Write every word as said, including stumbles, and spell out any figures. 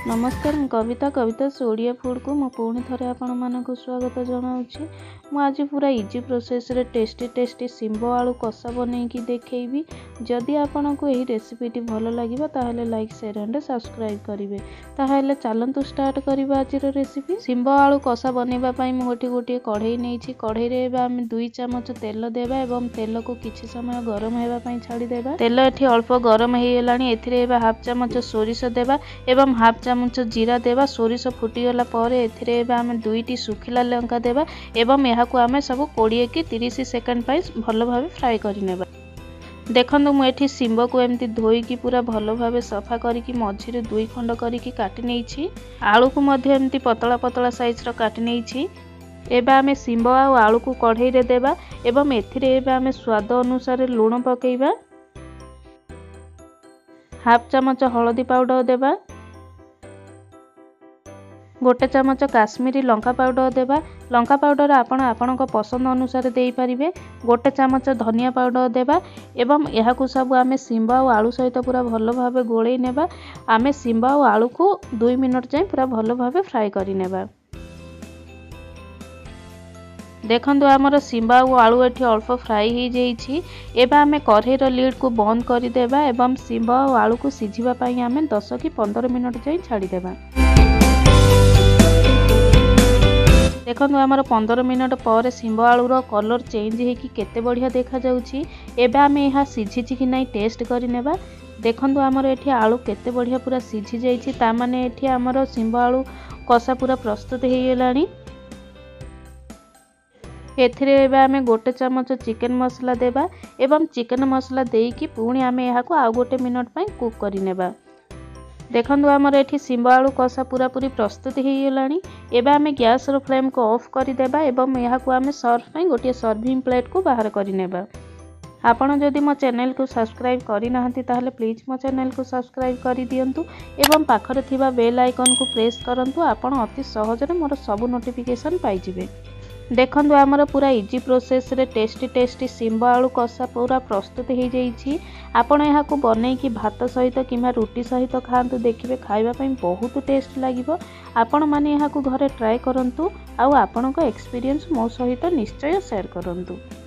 नमस्कार मु कविता कविता ओडिया फूड को मु पुणी थरे आपण मानक स्वागत जनाऊँगी। मु आज पूरा इजी प्रोसेस रे टेस्टी टेस्टी सिंबो आलू कषा बनईकी देखैबी। जदि आपन को यही रेसिपीटी भल लगिबा ताहेले लाइक शेयर एंड सब्सक्राइब करिवे। ताहेले चलंतु स्टार्ट करिबा आज रो रेसिपी। सिंबो आलू कषा बनेबा पई मु गोटी गोटी कढ़ई नेछि। कढ़ई रे एबा हम दुई चमच तेल देबा एवं तेल को किछि समय गरम हेबा पई छाड़ी देबा। तेल एठी अल्प गरम हेई गेलानी। एथिरे एबा हाफ चमच सोरिष देबा एवं हाफ चमच जीरा देबा। सोरिष फुटीगला पर एथिरे एबा हम दुईटी सुखिला लंका देबा एवं एहाकू आमे सब बीस कि तीस सेकंड पाई भल भाबे फ्राई करि नेबा। देखंतु मु एठी सिंबो को एमती धोईकी पूरा भल भाबे सफा करिकी मझिरे दुई खंड करिकी काटि नेइछि। आलू को मध्ये एमती पतला पतला साइज रो काटि नेइछि। एबा आमे सिंबो आ आलू को कढ़ई रे देबा एवं एथिरे एबा आमे स्वाद अनुसार लूण पकेइबा। हाफ चमच हळदी पाउडर देबा। गोटे चमच काश्मीरी लंका पाउडर देबा। लंका पाउडर आपण आपण पसंद अनुसार दे पारिबे। गोटे चमच धनिया पाउडर देबा एवं एहाकू सब आमे सिंबो आ आलू सहित पूरा भल भाबे गोळेई नेबा। आमे सिंबो आ आलू को दुई मिनट जाय पूरा भल भाबे फ्राई करि नेबा। देखंतु हमर सिंबो आ आलू एठी अल्प फ्राई हो जाइछि। एबा आमे कढ़ई रो लीड को बंद करि देबा एवं सिंबो आ आलू को सिझिबा पई आमे दस कि पंद्रह मिनट जाय छाड़ी देबा। देखो आमर पंद्रह मिनट पर सिंबो आलू रो कलर चेंज होगी केते बढ़िया देखा जाउछि। एबे आमे यहाँ सिझिछि कि नहीं टेस्ट करि नेबा। देखंतु आमर एठी आलू केते बढ़िया पूरा सिझि जाइछि। ता माने एठी आमर सिंबो आलू कषा पूरा प्रस्तुत हो गेलानी। एथिरे एबे आमे गोटे चमच चिकन मसला देबा एवं चिकन मसला देइकी पुणी आमे एहाकू आ गोटे मिनट पई कुक करि नेबा। देखंतु आमर एठी सिंबो आलू कषा पूरा पूरी प्रस्तुत हो गेलानी। एबे आमे गैस रो फ्लेम को ऑफ करि देबा एवं एहाकू आमे सर्व पई गोटे सर्विंग प्लेट को बाहर करि नेबा। आपण जदि मो चैनल को सब्सक्राइब करि नाहंती ताहले प्लीज मो चैनल को सब्सक्राइब करि दियंतु एवं पाखरे थिबा बेल आइकन को प्रेस करंतु। आपण अति सहज रे मोर सब नोटिफिकेशन पाई जिवे। देखंतु आमर पूरा इजी प्रोसेस रे टेस्टी टेस्टी सिंबो आलू कषा पूरा प्रस्तुत हो जाइछि। आपण एहाकू बनैकी भात सहित किंबा रुटी सहित खांतु। देखिबे खाइबा पई बहुत टेस्ट लागिबो। आपण माने एहाकू घरे ट्राई करंतु आउ आपणको एक्सपीरियंस मो सहित निश्चय शेयर करंतु।